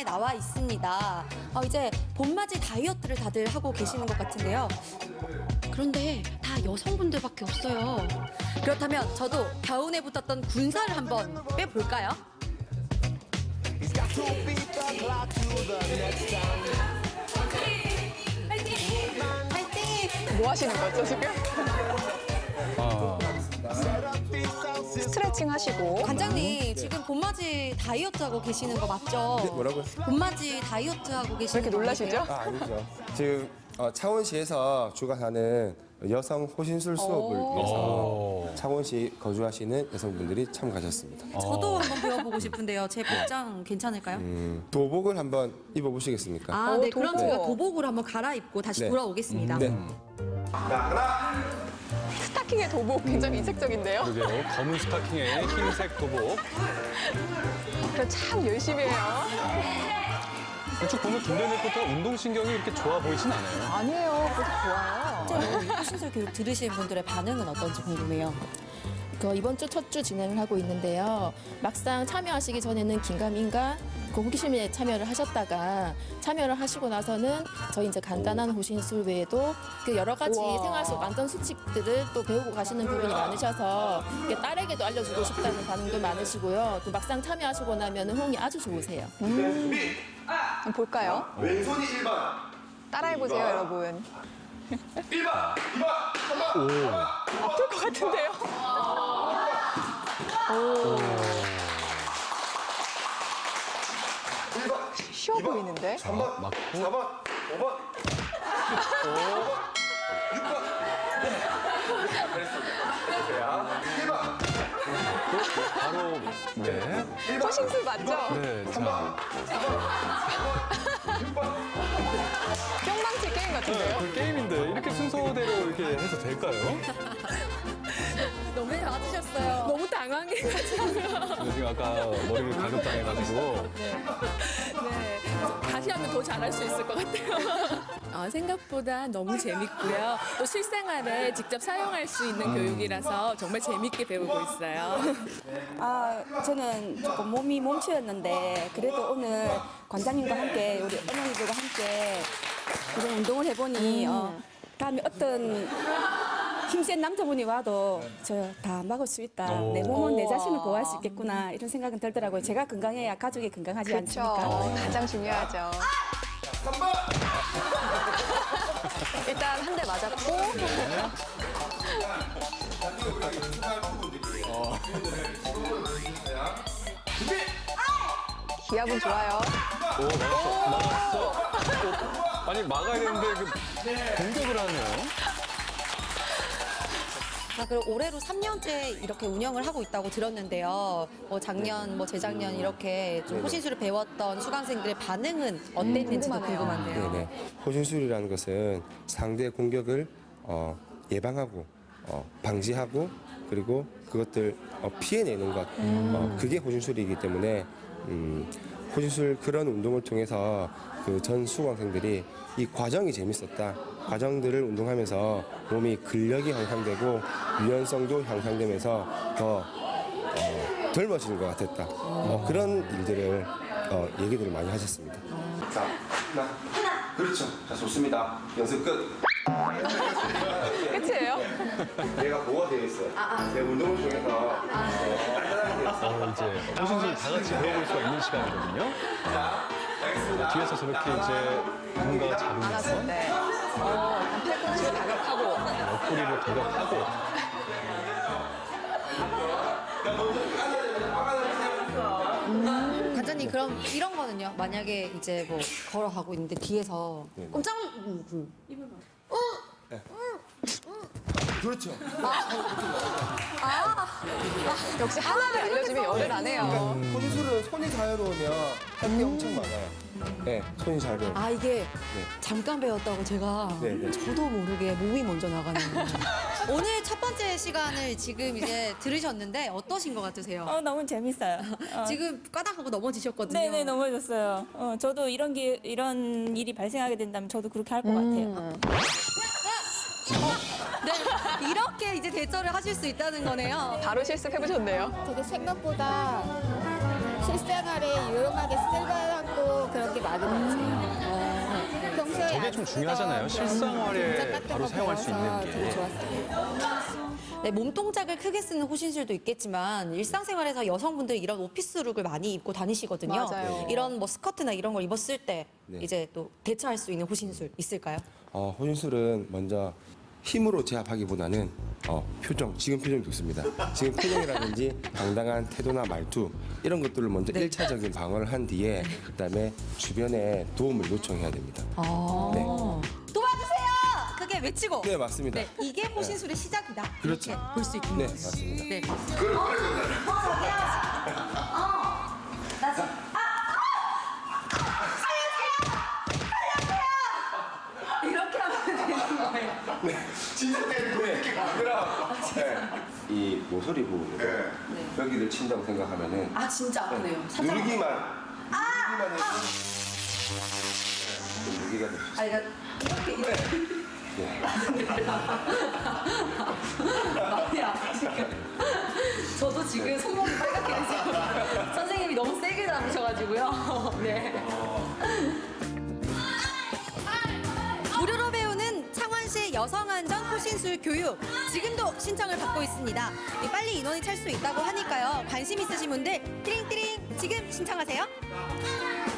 게시판에 나와 있습니다. 이제 봄맞이 다이어트를 다들 하고 계시는 것 같은데요. 그런데 다 여성분들밖에 없어요. 그렇다면 저도 겨우내 붙었던 군살을 한번 빼볼까요? 뭐 하시는 거죠, 지금? 스트레칭 하시고. 관장님, 지금 봄맞이 다이어트 하고 계시는 거 맞죠? 네, 뭐라고요? 봄맞이 다이어트 하고 왜 계시는 이렇게 거 놀라시죠? 아니세요? 아니죠. 지금 창원시에서 주관하는 여성 호신술 수업을 위해서 창원시 거주하시는 여성분들이 참가하셨습니다. 저도 한번 배워보고 싶은데요. 제 복장 괜찮을까요? 도복을 한번 입어보시겠습니까? 아, 네. 도복. 그럼 제가 도복으로 한번 갈아입고 다시 네. 돌아오겠습니다. 네. 하나. 스타킹의 도복 굉장히 이색적인데요. 그러게요. 검은 스타킹에 흰색 도복. 그럼 참 열심히 해요. 쭉 보면 김대현 리포터가 운동신경이 이렇게 좋아 보이진 않아요. 아니에요. 그래도 좋아요. 실제로 호신술 교육 들으신 분들의 반응은 어떤지 궁금해요. 이번 주 첫 주 진행을 하고 있는데요. 막상 참여하시기 전에는 긴가민가 호기심에 참여를 하셨다가 참여를 하시고 나서는 저희 이제 간단한 호신술 외에도 여러 가지 우와. 생활 속 안전 수칙들을 또 배우고 가시는 부분이 많으셔서 딸에게도 알려주고 싶다는 반응도 많으시고요. 또 막상 참여하시고 나면 호응이 아주 좋으세요. 한번 볼까요? 왼손이 1번. 따라해보세요, 여러분. 1번, 2번, 3번. 아플 것 같은데요? 쉬워 보이는데? 3번, 맞고. 4번, 5번, 6번. 잘했습니다. 1번. 바로, 네. 호신술 맞죠? 네, 자. 뿅망치 게임 같은데요? 그 게임인데 이렇게 순서대로 이렇게 해서 될까요? 너무 맞으셨어요. 너무 당황해가지고. 지금 아까 머리를 가격당해가지고. 네, 다시 하면 더 잘할 수 있을 것 같아요. 생각보다 너무 재밌고요. 또 실생활에 직접 사용할 수 있는 교육이라서 정말 재밌게 배우고 있어요. 저는 조금 몸이 몸치였는데 그래도 오늘 관장님과 함께 우리 어머니들과 함께 이런 운동을 해보니 다음에 어떤 힘센 남자분이 와도 저 다 막을 수 있다. 내 몸은 내 자신을 보호할 수 있겠구나 이런 생각은 들더라고요. 제가 건강해야 가족이 건강하지 그렇죠. 않습니까? 가장 중요하죠. 3번. 일단 한 대 맞았고. 기압은 좋아요. 오, 막았어. 아니, 막아야 되는데 공격을 하네요. 자, 그리고 올해로 3년째 이렇게 운영을 하고 있다고 들었는데요. 작년, 재작년 이렇게 좀 호신술을 배웠던 수강생들의 반응은 어땠는지도 궁금한데요. 네네. 호신술이라는 것은 상대의 공격을 예방하고 방지하고 그리고 그것들 피해내는 것 그게 호신술이기 때문에 호신술 그런 운동을 통해서 그 전 수강생들이 이 과정이 재밌었다. 과정들을 운동하면서 몸이 근력이 향상되고 유연성도 향상되면서 더 젊어지는 것 같았다. 그런 일들을 얘기들을 많이 하셨습니다. 자, 하나. 그렇죠. 자, 좋습니다. 연습 끝. 끝이에요? 내가 뭐가 되어 있어요? 내 운동을 통해서 단단하게 되어 있어요. 이제 호신술 다 같이 배워볼 수가 있는 시간이거든요. 뒤에서 저렇게 이제 누군가가 안았을 잡으면 때. 팔꿈치를 가격하고. 옆구리를 도격하고 관장님, 그럼 이런 거는요? 만약에 이제 걸어가고 있는데 뒤에서 꼼짝 그렇죠. 역시 하나를 알려주면 열을 안 해요. 호신술은 손이 자유로우면 할 게 엄청 많아요. 네, 손이 자유로워요. 이게 잠깐 배웠다고 제가 네. 저도 모르게 몸이 먼저 나가는 거예요. 오늘 첫 번째 시간을 지금 이제 들으셨는데 어떠신 것 같으세요? 너무 재밌어요. 지금 까닥하고 넘어지셨거든요. 네네, 넘어졌어요. 저도 이런 일이 발생하게 된다면 저도 그렇게 할 것 같아요. 네, 이렇게 이제 대처를 하실 수 있다는 거네요. 바로 실습해보셨네요. 되게 생각보다 실생활에 유용하게 쓸만하고 또 그렇게 막은 거지. 평소에 저게 좀 중요하잖아요. 실생활에 바로 사용할 수 있는 게. 되게 좋았어요. 네, 몸동작을 크게 쓰는 호신술도 있겠지만 일상생활에서 여성분들이 이런 오피스룩을 많이 입고 다니시거든요. 맞아요. 이런 뭐 스커트나 이런 걸 입었을 때 네. 이제 또 대처할 수 있는 호신술 있을까요? 호신술은 먼저 힘으로 제압하기보다는 표정, 지금 표정이 좋습니다. 지금 표정이라든지 당당한 태도나 말투 이런 것들을 먼저 일 1차적인 방어를 한 뒤에 그다음에 주변에 도움을 요청해야 됩니다. 네. 도와주세요! 크게 외치고. 네, 맞습니다. 네, 이게 호신술의 시작이다. 그렇죠. 이렇게 볼 수 있군요. 네, 맞습니다. 네. 이렇게 하면 되는 거예요. 진짜 이렇게 가더라. 이 모서리 부분으로 여기를 친다고 생각하면은 아 진짜 아프네요. 살짝. 누르기만 해도 누르기가 될 수 있어요. 아, 이렇게. 네. 많이 아프시니까. 저도 지금 손목이 빨갛게 되시고 선생님이 너무 세게 잡으셔가지고요. 네. 무료로 배우는 창원시 여성안전 호신술 교육 지금도 신청을 받고 있습니다. 빨리 인원이 찰 수 있다고 하니까요. 관심 있으신 분들 띠링띠링 지금 신청하세요.